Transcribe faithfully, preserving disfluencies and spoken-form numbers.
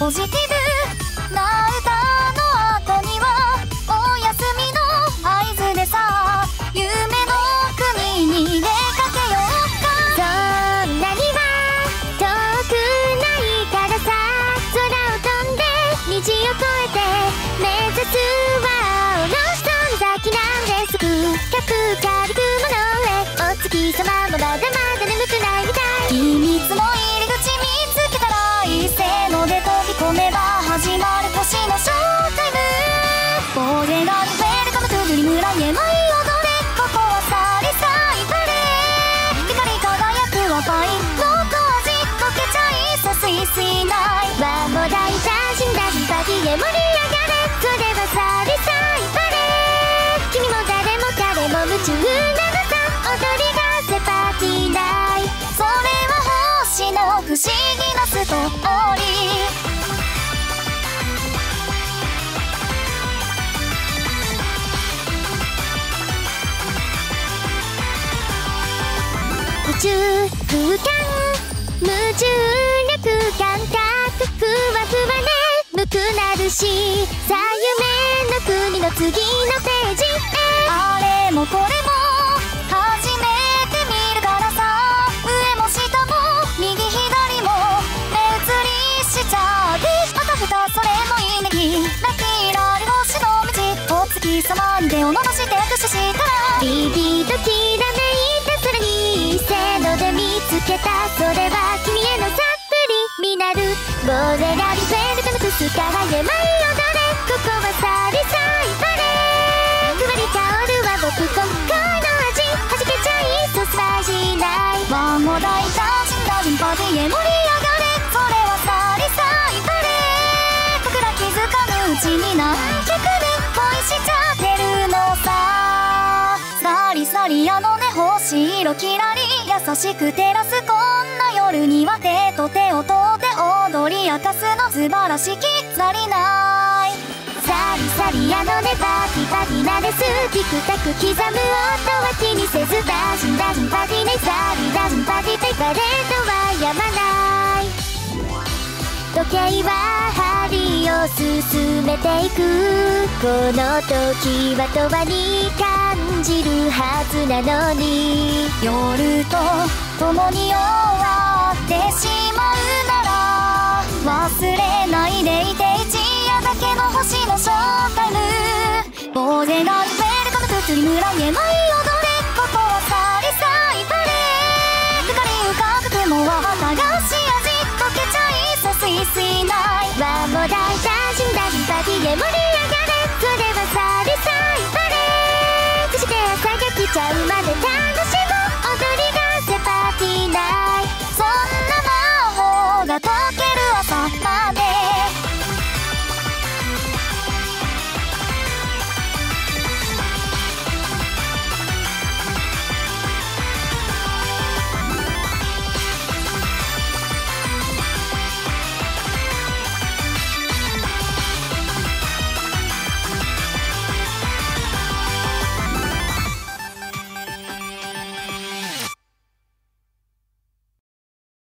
ポジティブな歌の後にはおやすみの合図でさ、夢の国に出かけようか。 そんなには遠くないからさ、空を飛んで虹を越えて目指すは青のその先なんです。深く軽く雲の上、お月様もまだまだ眠くないみたい。 秘密の入り口見つけたらいいせーので飛び込めば始まる星のショータイム。ボーデガールウェルカムトゥドリムライへ舞い踊れ、ここはサリサイバレー。光り輝くはパインの味溶けちゃいそうスイスイナイワンモダイザーシンダリパティへ盛り上がれ、それはサリサイバレー。君も誰も彼も夢中なのさ、踊りがせパーティーナイト。 それは星の不思議なストーリー。 宇宙空間無重力感覚ふわふわねむくなるし、さあ夢の国の次のページへ。 あれもこれも初めて見るからさ、上も下も右左も目移りしちゃう。あたふたそれもいいねぎラキラリ星の道、お月様に手を伸ばして握手したらビビときらめいた空にせーので見つけた、それは君へのサプリミナル。ボーデラリフェルカムトゥスカハへ舞い踊れ、ここはサリサイバレー。ふわり香るは僕コンコの味、はじけちゃいそうスパイシーナイト。 ワンモダイザーシンダリンパティへ盛り上がれ、それはサリサイバレー。僕ら気づかぬうちに何百年恋しちゃってるのさ。サリサリあのね星色キラリ優しく照らすこんな夜には手と手を取って踊り明かすの素晴らしきサリナイ。 サリサリあのねパティパティなです、ティクタク刻む音は気にせず、ダジンダジンパティねサリダジンパティってパレードはやまない。時計は針を進めていく、この時は永遠に感じるはずなのに、 夜と共に終わってしまうなら忘れないでいて一夜だけの星のショータイム。ボーデガールウェルカムトゥトゥリムライへ舞い踊れ、ここはサリサイバレー。光浮かぶ雲は綿菓子味溶けちゃいそうスイスイナイワンモダイザーシンダリパティへ盛り上がれ、